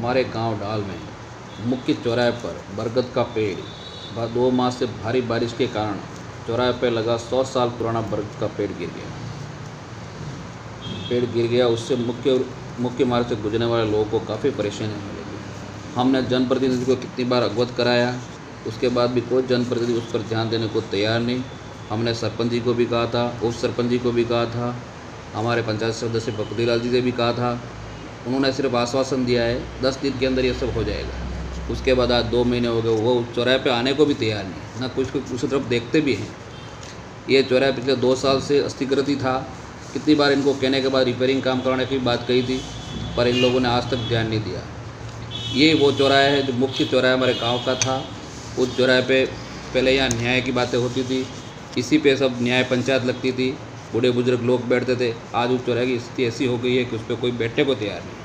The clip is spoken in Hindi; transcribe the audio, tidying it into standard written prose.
हमारे गांव डाल में मुख्य चौराहे पर बरगद का पेड़ 2 माह से भारी बारिश के कारण चौराहे पर लगा 100 साल पुराना बरगद का पेड़ गिर गया। उससे मुख्य मार्ग से गुजरने वाले लोगों को काफ़ी परेशानी होने लगी। हमने जनप्रतिनिधि को कितनी बार अवगत कराया, उसके बाद भी कोई जनप्रतिनिधि उस पर ध्यान देने को तैयार नहीं। हमने सरपंच जी को भी कहा था, उप सरपंच जी को भी कहा था, हमारे पंचायत सदस्य भक्ति लाल जी से भी कहा था। उन्होंने सिर्फ आश्वासन दिया है 10 दिन के अंदर ये सब हो जाएगा। उसके बाद आज 2 महीने हो गए, वो चौराहे पे आने को भी तैयार नहीं, ना कुछ उस तरफ देखते भी हैं। ये चौराहा पिछले 2 साल से अस्थिकृत ही था। कितनी बार इनको कहने के बाद रिपेयरिंग काम कराने की बात कही थी, पर इन लोगों ने आज तक ध्यान नहीं दिया। ये वो चौराहा है जो मुख्य चौराहा हमारे गाँव का था। उस चौराहे पे पहले यहाँ न्याय की बातें होती थी, इसी पे सब न्याय पंचायत लगती थी, बूढ़े बुजुर्ग लोग बैठते थे। आज उस चौराहे की स्थिति ऐसी हो गई है कि उस पर कोई बैठने को तैयार नहीं।